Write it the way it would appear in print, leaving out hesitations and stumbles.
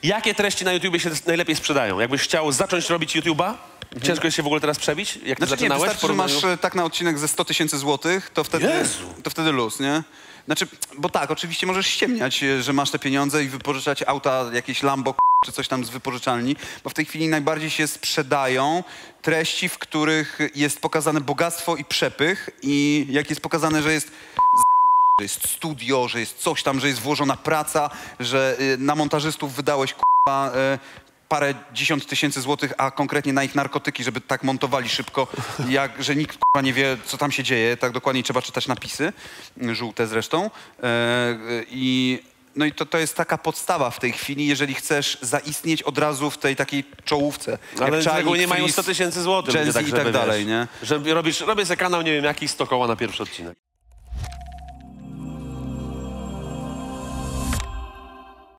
Jakie treści na YouTubie się najlepiej sprzedają? Jakbyś chciał zacząć robić YouTube'a? Ciężko jest się w ogóle teraz przebić? Jak ty Znaczy nie, zaczynałeś? wystarczy, że masz tak na odcinek ze 100 000 złotych, to wtedy luz, nie? Znaczy, bo tak, oczywiście możesz ściemniać, że masz te pieniądze i wypożyczać auta, jakieś Lambo czy coś tam z wypożyczalni, bo w tej chwili najbardziej się sprzedają treści, w których jest pokazane bogactwo i przepych i jak jest pokazane, że jest studio, że jest coś tam, że jest włożona praca, że na montażystów wydałeś parę dziesiąt tysięcy złotych, a konkretnie na ich narkotyki, żeby tak montowali szybko, że nikt nie wie, co tam się dzieje. Tak dokładnie trzeba czytać napisy, żółte zresztą. No i to jest taka podstawa w tej chwili, jeżeli chcesz zaistnieć od razu w tej takiej czołówce. Ale z reguły nie mają 100 000 złotych. Tak, i tak dalej, nie? Że robię sobie kanał, nie wiem, jaki 100 koła na pierwszy odcinek.